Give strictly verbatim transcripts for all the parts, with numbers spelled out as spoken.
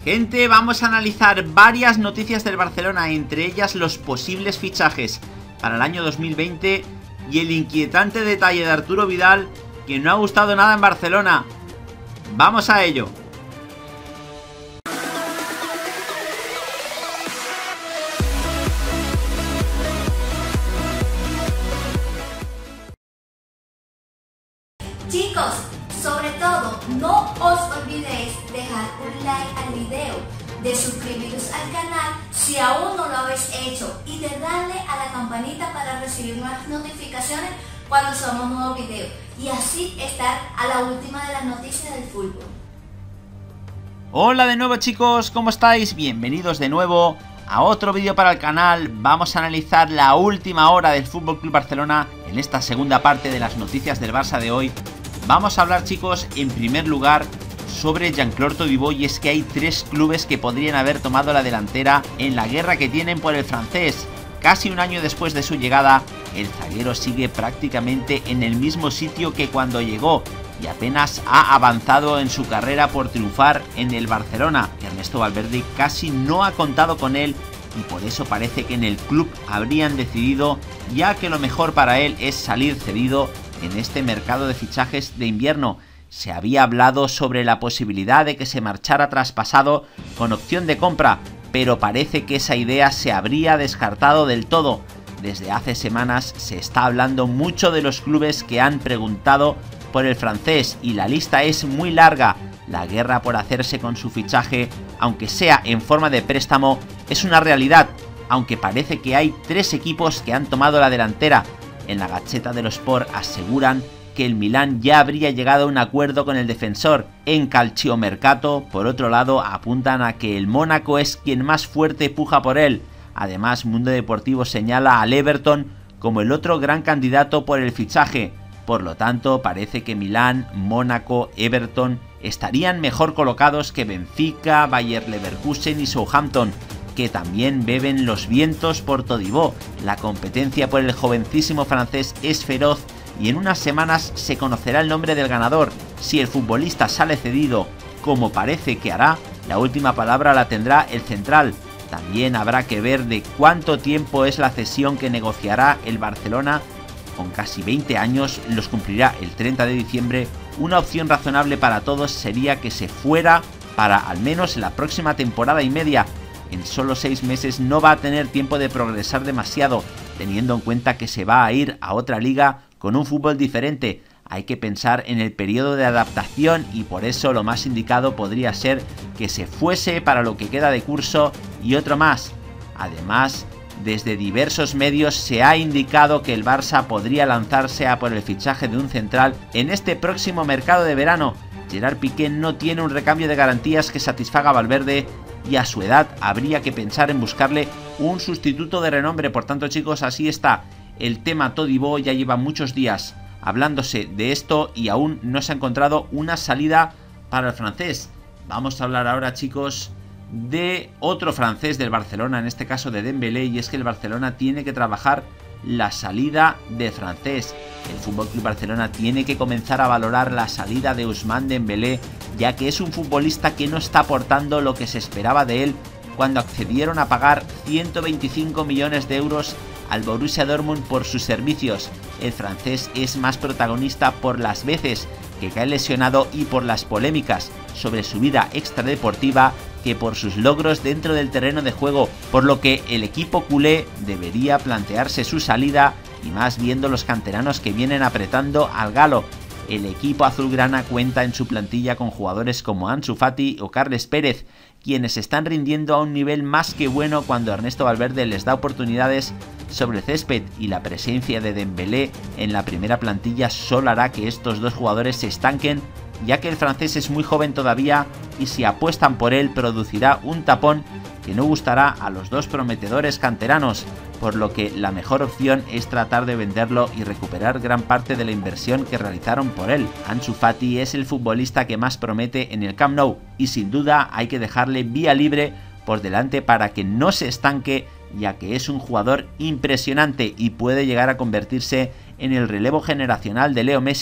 Gente, vamos a analizar varias noticias del Barcelona, entre ellas los posibles fichajes para el año dos mil veinte y el inquietante detalle de Arturo Vidal, que no ha gustado nada en Barcelona. ¡Vamos a ello! Chicos, sobre todo, no os olvidéis dejar un like al video, de suscribiros al canal si aún no lo habéis hecho y de darle a la campanita para recibir más notificaciones cuando subamos nuevos videos y así estar a la última de las noticias del fútbol. Hola de nuevo chicos, ¿cómo estáis? Bienvenidos de nuevo a otro vídeo para el canal. Vamos a analizar la última hora del F C Barcelona en esta segunda parte de las noticias del Barça de hoy. Vamos a hablar, chicos, en primer lugar sobre Jean-Claude Todibo, y es que hay tres clubes que podrían haber tomado la delantera en la guerra que tienen por el francés. Casi un año después de su llegada, el zaguero sigue prácticamente en el mismo sitio que cuando llegó y apenas ha avanzado en su carrera por triunfar en el Barcelona. Ernesto Valverde casi no ha contado con él y por eso parece que en el club habrían decidido ya que lo mejor para él es salir cedido en este mercado de fichajes de invierno. Se había hablado sobre la posibilidad de que se marchara traspasado con opción de compra, pero parece que esa idea se habría descartado del todo. Desde hace semanas se está hablando mucho de los clubes que han preguntado por el francés y la lista es muy larga. La guerra por hacerse con su fichaje, aunque sea en forma de préstamo, es una realidad, aunque parece que hay tres equipos que han tomado la delantera. En la Gazzetta dello Sport aseguran que el Milán ya habría llegado a un acuerdo con el defensor. En Calciomercato, por otro lado, apuntan a que el Mónaco es quien más fuerte puja por él. Además, Mundo Deportivo señala al Everton como el otro gran candidato por el fichaje. Por lo tanto, parece que Milán, Mónaco, Everton estarían mejor colocados que Benfica, Bayer Leverkusen y Southampton, que también beben los vientos por Todibo. La competencia por el jovencísimo francés es feroz y en unas semanas se conocerá el nombre del ganador. Si el futbolista sale cedido, como parece que hará, la última palabra la tendrá el central. También habrá que ver de cuánto tiempo es la cesión que negociará el Barcelona. Con casi veinte años, los cumplirá el treinta de diciembre. Una opción razonable para todos sería que se fuera para al menos la próxima temporada y media. En solo seis meses no va a tener tiempo de progresar demasiado, teniendo en cuenta que se va a ir a otra liga con un fútbol diferente. Hay que pensar en el periodo de adaptación y por eso lo más indicado podría ser que se fuese para lo que queda de curso y otro más. Además, desde diversos medios se ha indicado que el Barça podría lanzarse a por el fichaje de un central en este próximo mercado de verano. Gerard Piqué no tiene un recambio de garantías que satisfaga a Valverde y a su edad habría que pensar en buscarle un sustituto de renombre. Por tanto, chicos, así está el tema Todibo. Ya lleva muchos días hablándose de esto y aún no se ha encontrado una salida para el francés. Vamos a hablar ahora, chicos, de otro francés del Barcelona, en este caso de Dembélé, y es que el Barcelona tiene que trabajar la salida de francés. El F C Barcelona tiene que comenzar a valorar la salida de Ousmane Dembélé, ya que es un futbolista que no está aportando lo que se esperaba de él cuando accedieron a pagar ciento veinticinco millones de euros al Borussia Dortmund por sus servicios. El francés es más protagonista por las veces que cae lesionado y por las polémicas sobre su vida extradeportiva que por sus logros dentro del terreno de juego, por lo que el equipo culé debería plantearse su salida y más viendo los canteranos que vienen apretando al galo. El equipo azulgrana cuenta en su plantilla con jugadores como Ansu Fati o Carles Pérez, quienes están rindiendo a un nivel más que bueno cuando Ernesto Valverde les da oportunidades sobre el césped, y la presencia de Dembélé en la primera plantilla solo hará que estos dos jugadores se estanquen, ya que el francés es muy joven todavía y si apuestan por él producirá un tapón que no gustará a los dos prometedores canteranos, por lo que la mejor opción es tratar de venderlo y recuperar gran parte de la inversión que realizaron por él. Ansu Fati es el futbolista que más promete en el Camp Nou y sin duda hay que dejarle vía libre por delante para que no se estanque, ya que es un jugador impresionante y puede llegar a convertirse en el relevo generacional de Leo Messi.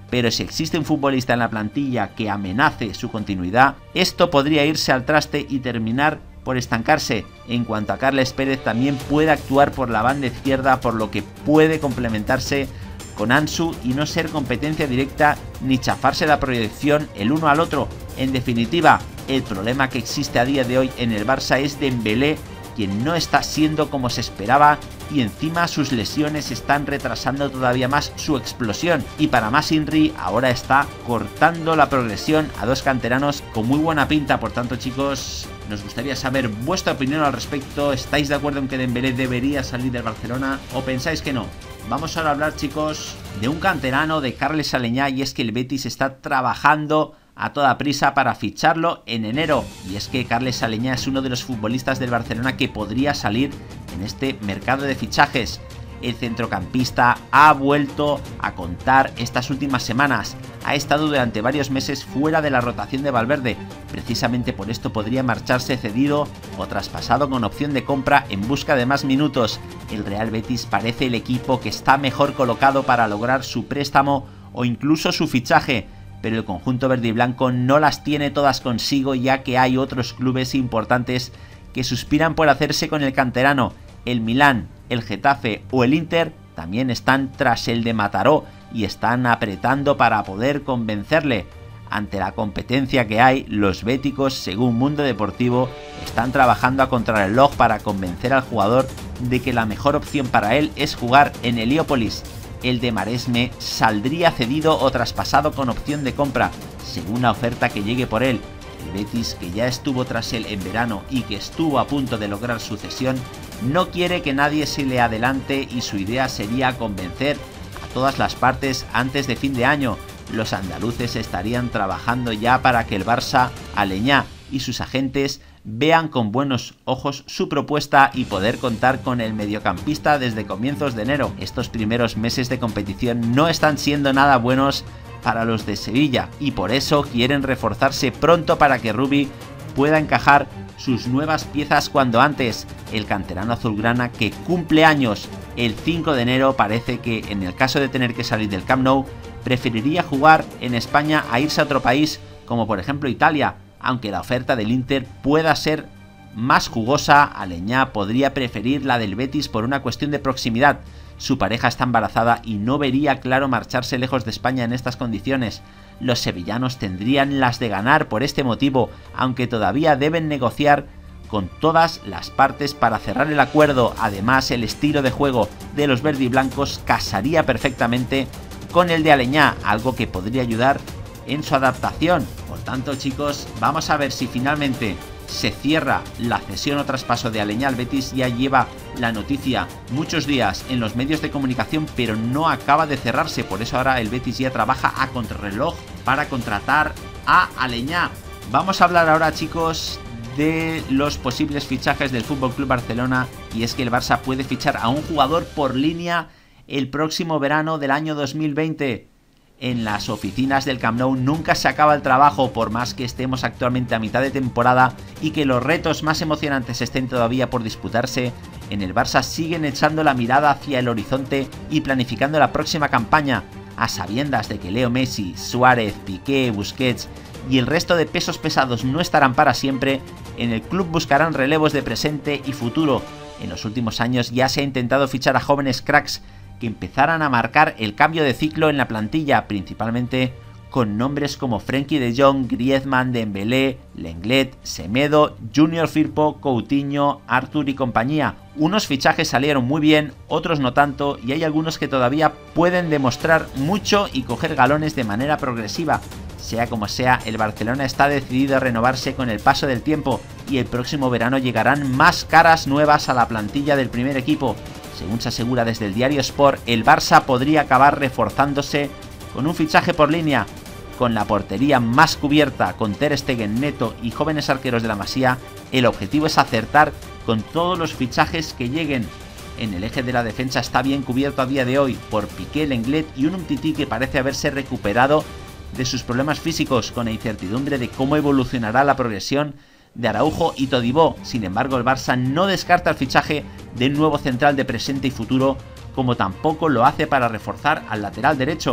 pero si existe un futbolista en la plantilla que amenace su continuidad, esto podría irse al traste y terminar por estancarse. En cuanto a Carles Pérez, también puede actuar por la banda izquierda, por lo que puede complementarse con Ansu y no ser competencia directa ni chafarse la proyección el uno al otro. En definitiva, el problema que existe a día de hoy en el Barça es Dembélé, quien no está siendo como se esperaba, y encima sus lesiones están retrasando todavía más su explosión. Y para más Inri, ahora está cortando la progresión a dos canteranos con muy buena pinta. Por tanto, chicos, nos gustaría saber vuestra opinión al respecto. ¿Estáis de acuerdo en que Dembélé debería salir del Barcelona o pensáis que no? Vamos ahora a hablar, chicos, de un canterano, de Carles Aleñá, y es que el Betis está trabajando a toda prisa para ficharlo en enero. Y es que Carles Aleñá es uno de los futbolistas del Barcelona que podría salir en este mercado de fichajes. El centrocampista ha vuelto a contar estas últimas semanas. Ha estado durante varios meses fuera de la rotación de Valverde. Precisamente por esto podría marcharse cedido o traspasado con opción de compra en busca de más minutos. El Real Betis parece el equipo que está mejor colocado para lograr su préstamo o incluso su fichaje, pero el conjunto verde y blanco no las tiene todas consigo, ya que hay otros clubes importantes que suspiran por hacerse con el canterano. El Milán, el Getafe o el Inter también están tras el de Mataró y están apretando para poder convencerle. Ante la competencia que hay, los béticos, según Mundo Deportivo, están trabajando a contrarreloj para convencer al jugador de que la mejor opción para él es jugar en Heliópolis. El de Maresme saldría cedido o traspasado con opción de compra, según la oferta que llegue por él. El Betis, que ya estuvo tras él en verano y que estuvo a punto de lograr su cesión, no quiere que nadie se le adelante y su idea sería convencer a todas las partes antes de fin de año. Los andaluces estarían trabajando ya para que el Barça, Aleñá y sus agentes vean con buenos ojos su propuesta y poder contar con el mediocampista desde comienzos de enero. Estos primeros meses de competición no están siendo nada buenos para los de Sevilla y por eso quieren reforzarse pronto para que Rubi pueda encajar sus nuevas piezas cuando antes. El canterano azulgrana, que cumple años el cinco de enero, parece que en el caso de tener que salir del Camp Nou preferiría jugar en España a irse a otro país como por ejemplo Italia. Aunque la oferta del Inter pueda ser más jugosa, Aleñá podría preferir la del Betis por una cuestión de proximidad. Su pareja está embarazada y no vería claro marcharse lejos de España en estas condiciones. Los sevillanos tendrían las de ganar por este motivo, aunque todavía deben negociar con todas las partes para cerrar el acuerdo. Además, el estilo de juego de los verdiblancos casaría perfectamente con el de Aleñá, algo que podría ayudar en su adaptación. Por tanto, chicos, vamos a ver si finalmente se cierra la cesión o traspaso de Aleñá al Betis. Ya lleva la noticia muchos días en los medios de comunicación, pero no acaba de cerrarse. Por eso ahora el Betis ya trabaja a contrarreloj para contratar a Aleñá. Vamos a hablar ahora, chicos, de los posibles fichajes del F C Barcelona, y es que el Barça puede fichar a un jugador por línea el próximo verano del año dos mil veinte. En las oficinas del Camp Nou nunca se acaba el trabajo, por más que estemos actualmente a mitad de temporada y que los retos más emocionantes estén todavía por disputarse. En el Barça siguen echando la mirada hacia el horizonte y planificando la próxima campaña, a sabiendas de que Leo Messi, Suárez, Piqué, Busquets y el resto de pesos pesados no estarán para siempre. En el club buscarán relevos de presente y futuro. En los últimos años ya se ha intentado fichar a jóvenes cracks que empezaran a marcar el cambio de ciclo en la plantilla, principalmente con nombres como Frenkie de Jong, Griezmann, Dembélé, Lenglet, Semedo, Junior Firpo, Coutinho, Arthur y compañía. Unos fichajes salieron muy bien, otros no tanto, y hay algunos que todavía pueden demostrar mucho y coger galones de manera progresiva. Sea como sea, el Barcelona está decidido a renovarse con el paso del tiempo y el próximo verano llegarán más caras nuevas a la plantilla del primer equipo. Según se asegura desde el diario Sport, el Barça podría acabar reforzándose con un fichaje por línea. Con la portería más cubierta, con Ter Stegen, Neto y jóvenes arqueros de la Masía, el objetivo es acertar con todos los fichajes que lleguen. En el eje de la defensa está bien cubierto a día de hoy por Piqué, Lenglet y un Umtiti que parece haberse recuperado de sus problemas físicos, con la incertidumbre de cómo evolucionará la progresión de Araujo y Todibó. Sin embargo, el Barça no descarta el fichaje de un nuevo central de presente y futuro, como tampoco lo hace para reforzar al lateral derecho.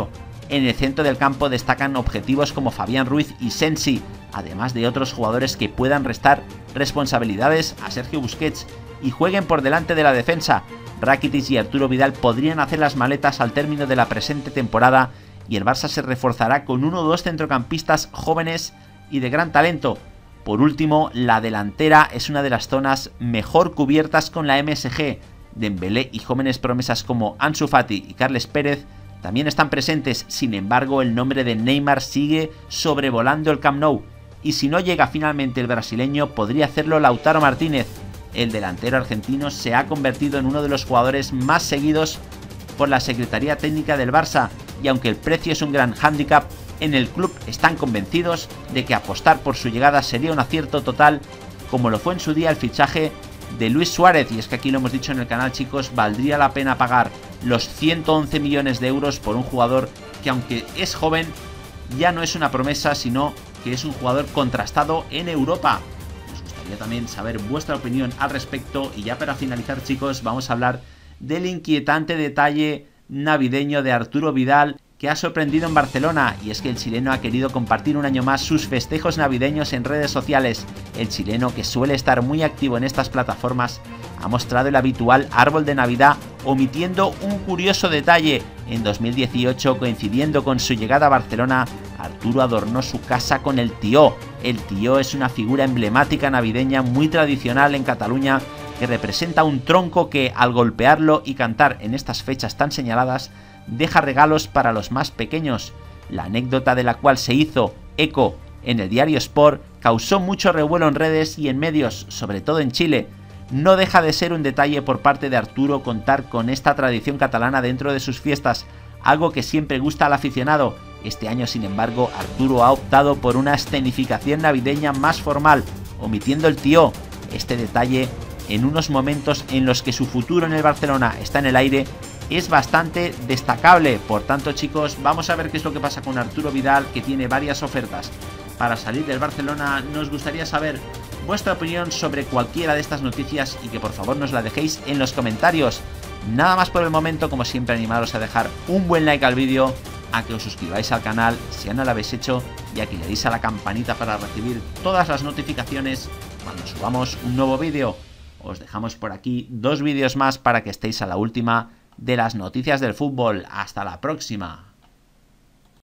En el centro del campo destacan objetivos como Fabián Ruiz y Sensi, además de otros jugadores que puedan restar responsabilidades a Sergio Busquets y jueguen por delante de la defensa. Rakitic y Arturo Vidal podrían hacer las maletas al término de la presente temporada y el Barça se reforzará con uno o dos centrocampistas jóvenes y de gran talento. Por último, la delantera es una de las zonas mejor cubiertas con la M S G. Dembélé y jóvenes promesas como Ansu Fati y Carles Pérez también están presentes. Sin embargo, el nombre de Neymar sigue sobrevolando el Camp Nou, y si no llega finalmente el brasileño, podría hacerlo Lautaro Martínez. El delantero argentino se ha convertido en uno de los jugadores más seguidos por la Secretaría Técnica del Barça, y aunque el precio es un gran hándicap, en el club están convencidos de que apostar por su llegada sería un acierto total, como lo fue en su día el fichaje de Luis Suárez. Y es que aquí lo hemos dicho en el canal, chicos, valdría la pena pagar los ciento once millones de euros por un jugador que, aunque es joven, ya no es una promesa, sino que es un jugador contrastado en Europa. Nos gustaría también saber vuestra opinión al respecto. Y ya para finalizar, chicos, vamos a hablar del inquietante detalle navideño de Arturo Vidal, que ha sorprendido en Barcelona, y es que el chileno ha querido compartir un año más sus festejos navideños en redes sociales. El chileno, que suele estar muy activo en estas plataformas, ha mostrado el habitual árbol de Navidad, omitiendo un curioso detalle. En dos mil dieciocho, coincidiendo con su llegada a Barcelona, Arturo adornó su casa con el tió. El tió es una figura emblemática navideña muy tradicional en Cataluña, que representa un tronco que, al golpearlo y cantar en estas fechas tan señaladas, deja regalos para los más pequeños. La anécdota, de la cual se hizo eco en el diario Sport, causó mucho revuelo en redes y en medios, sobre todo en Chile. No deja de ser un detalle por parte de Arturo contar con esta tradición catalana dentro de sus fiestas, algo que siempre gusta al aficionado. Este año, sin embargo, Arturo ha optado por una escenificación navideña más formal, omitiendo el tió. Este detalle, en unos momentos en los que su futuro en el Barcelona está en el aire, es bastante destacable. Por tanto, chicos, vamos a ver qué es lo que pasa con Arturo Vidal, que tiene varias ofertas para salir del Barcelona. Nos gustaría saber vuestra opinión sobre cualquiera de estas noticias y que por favor nos la dejéis en los comentarios. Nada más por el momento. Como siempre, animaros a dejar un buen like al vídeo, a que os suscribáis al canal si aún no lo habéis hecho, y a que le deis a la campanita para recibir todas las notificaciones cuando subamos un nuevo vídeo. Os dejamos por aquí dos vídeos más para que estéis a la última de las noticias del fútbol. Hasta la próxima.